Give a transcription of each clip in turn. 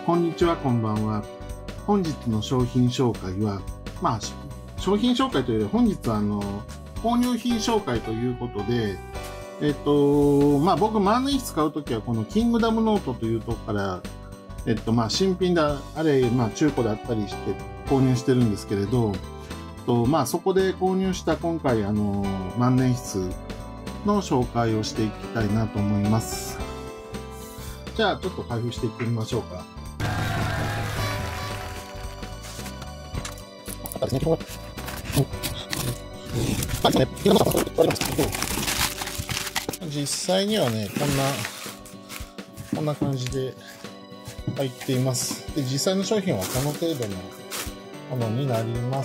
こんにちは、こんばんは。本日の商品紹介は、商品紹介というより本日は購入品紹介ということで、僕万年筆買うときはこのキングダムノートというとこから、新品であれ、中古であったりして購入してるんですけれど、そこで購入した今回万年筆の紹介をしていきたいなと思います。じゃあちょっと開封していってみましょうか。実際にはね、こんな感じで入っています。で、実際の商品はこの程度のものになります。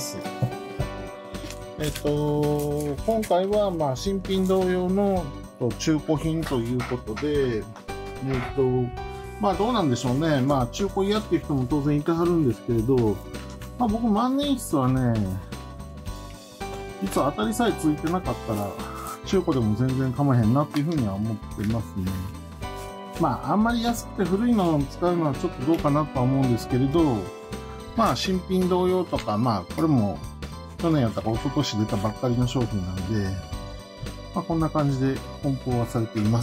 今回は新品同様の中古品ということで、どうなんでしょうね。中古嫌っていう人も当然いてはるんですけれど、僕万年筆はね、実は当たりさえついてなかったら、中古でも全然構えへんなっていうふうには思ってますね。あんまり安くて古いのを使うのはちょっとどうかなとは思うんですけれど、新品同様とか、これも去年やったか一昨年出たばっかりの商品なので、こんな感じで梱包はされています。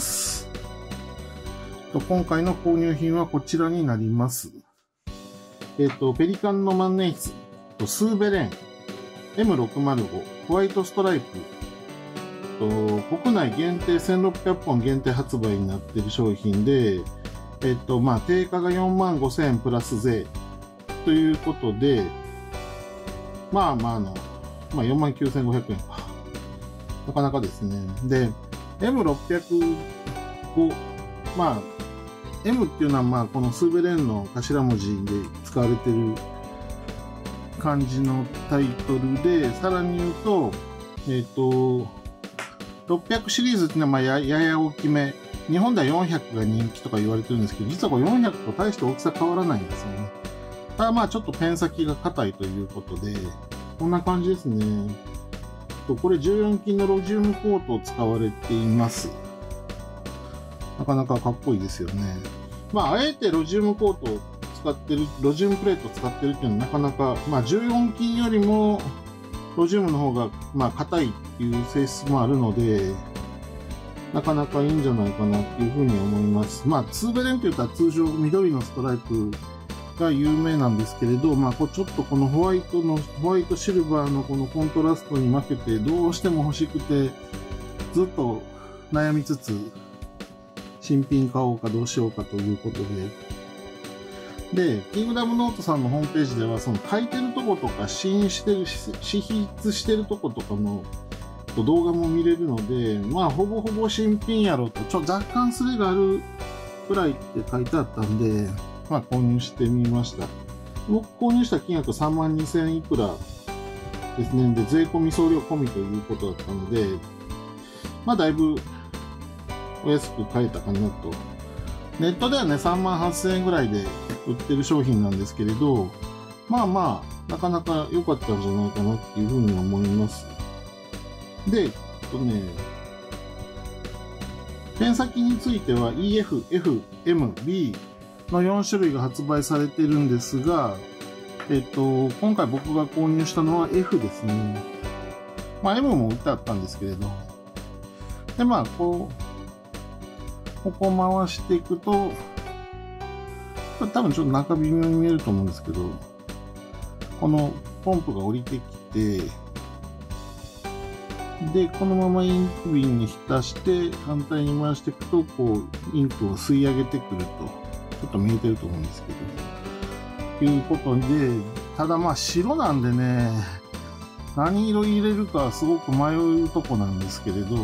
今回の購入品はこちらになります。ペリカンの万年筆、スーベレン M605 ホワイトストライプ、国内限定1600本限定発売になっている商品で、定価が45,000円プラス税ということで、49,500円か。なかなかですね。で、M605、M っていうのはこのスーベレンの頭文字で使われている感じのタイトルで、さらに言うと、600シリーズっていうのはやや大きめ。日本では400が人気とか言われてるんですけど、実はこれ400と大して大きさ変わらないんですよね。ただちょっとペン先が硬いということで、こんな感じですね。これ14金のロジウムコートを使われています。なかなかかっこいいですよね。あえてロジウムコートを使ってる、ロジウムプレートを使ってるっていうのはなかなか、14金よりもロジウムの方が、硬いっていう性質もあるので、なかなかいいんじゃないかなっていうふうに思います。スーベレンって言ったら通常緑のストライプが有名なんですけれど、ちょっとこのホワイトシルバーのこのコントラストに負けてどうしても欲しくて、ずっと悩みつつ、新品買おうかどうしようかということで。キングダムノートさんのホームページでは、その書いてるとことか、試筆してるとことかの動画も見れるので、ほぼほぼ新品やろうと、若干スレがあるくらいって書いてあったんで、購入してみました。僕購入した金額32,000円いくらですね。で、税込み送料込みということだったので、だいぶお安く買えたかなと。ネットではね、38,000円ぐらいで売ってる商品なんですけれど、なかなか良かったんじゃないかなっていうふうに思います。で、ペン先については EF、F、M、B の4種類が発売されているんですが、今回僕が購入したのは F ですね。M も売ってあったんですけれど。で、ここを回していくと、多分ちょっと中微妙に見えると思うんですけど、このポンプが降りてきて、で、このままインク瓶に浸して反対に回していくと、インクを吸い上げてくると、ちょっと見えてると思うんですけど、いうことで、ただ白なんでね、何色入れるかすごく迷うとこなんですけれど、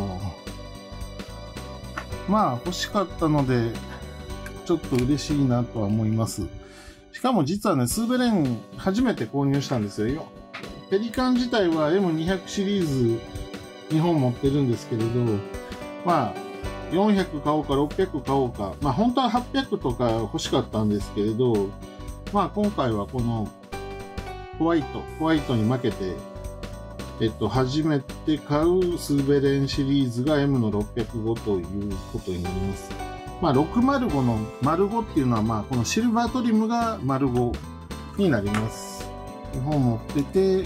欲しかったので、ちょっと嬉しいなとは思います。しかも実はね、スーベレン初めて購入したんですよ。ペリカン自体は M200 シリーズ2本持ってるんですけれど、400買おうか600買おうか、本当は800とか欲しかったんですけれど、今回はこのホワイトに負けて、初めて買うスーベレンシリーズが M の605ということになります。 まあ、605の丸5っていうのは、まあ、このシルバートリムが丸5になります。2本持ってて、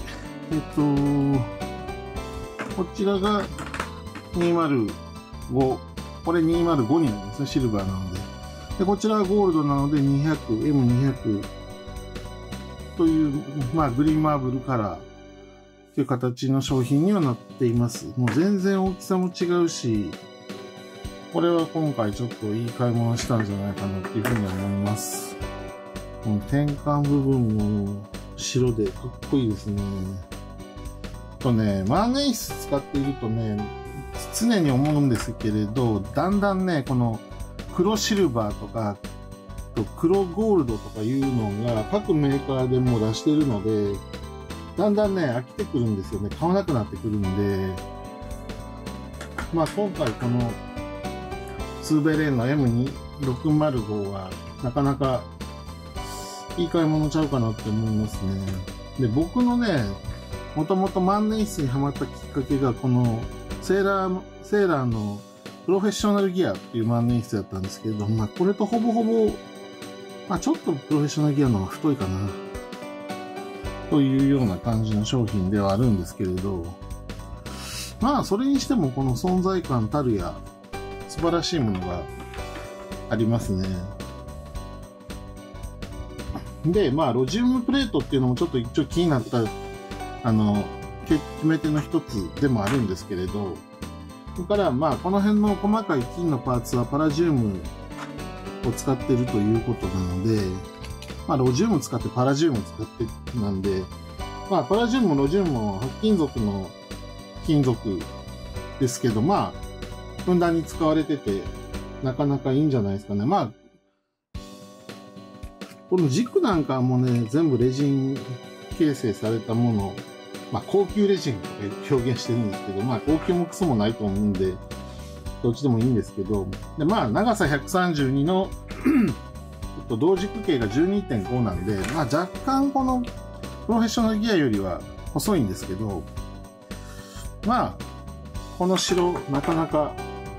こちらが205。これ205になりますね、シルバーなので。で、こちらはゴールドなので200、M200 という、まあ、グリーンマーブルカラーという形の商品にはなっています。もう全然大きさも違うし、これは今回ちょっといい買い物したんじゃないかなっていうふうに思います。この転換部分も白でかっこいいですね。万年筆使っているとね、常に思うんですけれど、だんだんね、この黒シルバーとか、黒ゴールドとかいうのが各メーカーでも出してるので、だんだんね、飽きてくるんですよね。買わなくなってくるんで、まあ今回このツーベレーンの M605 はなかなかいい買い物ちゃうかなって思いますね。で、僕のね、もともと万年筆にハマったきっかけがこのセーラーのプロフェッショナルギアっていう万年筆だったんですけれども、まあこれとほぼほぼ、まあちょっとプロフェッショナルギアの方が太いかなというような感じの商品ではあるんですけれど、まあそれにしてもこの存在感たるや素晴らしいものがありますね。で、まあロジウムプレートっていうのもちょっと一応気になった決め手の一つでもあるんですけれど、それからまあこの辺の細かい金のパーツはパラジウムを使っているということなので、まあロジウム使ってパラジウム使ってなんで、まあパラジウムもロジウムも白金属の金属ですけど、まあふんだんに使われててなかなかいいんじゃないですかね。まあこの軸なんかもね、全部レジン形成されたもの、まあ高級レジンとか表現してるんですけど、まあ高級もクソもないと思うんで、どっちでもいいんですけど、でまあ長さ132の同軸径が 12.5 なんで、まあ若干このプロフェッショナルギアよりは細いんですけど、まあこの白なかなか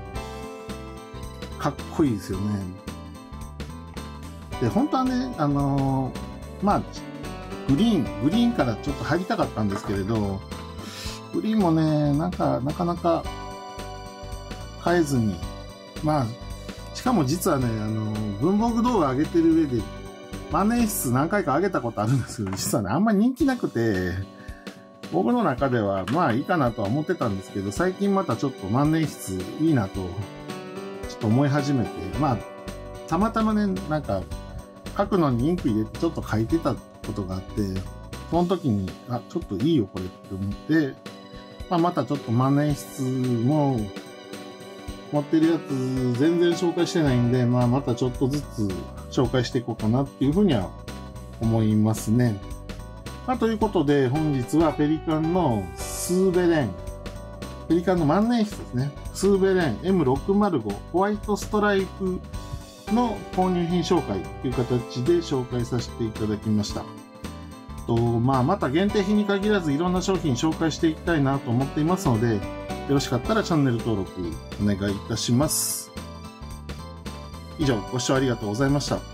かっこいいですよね。で本当はね、まあグリーンからちょっと入りたかったんですけれど、グリーンもね、なかなか変えずに、まあ、しかも実はね、文房具動画上げてる上で、万年筆何回か上げたことあるんですけど、実はね、あんまり人気なくて、僕の中ではまあいいかなとは思ってたんですけど、最近またちょっと万年筆いいなと、ちょっと思い始めて、まあ、たまたまね、なんか、書くのにインク入れてちょっと書いてたことがあって、その時に、あ、ちょっといいよこれって思って、まあ、またちょっと万年筆も持ってるやつ全然紹介してないんで、まあ、またちょっとずつ紹介していこうかなっていうふうには思いますね。まあ、ということで本日はペリカンのスーベレン、ペリカンの万年筆ですね。スーベレン M605 ホワイトストライプの購入品紹介という形で紹介させていただきました。まあ、また限定品に限らずいろんな商品紹介していきたいなと思っていますので、よろしかったらチャンネル登録お願いいたします。以上、ご視聴ありがとうございました。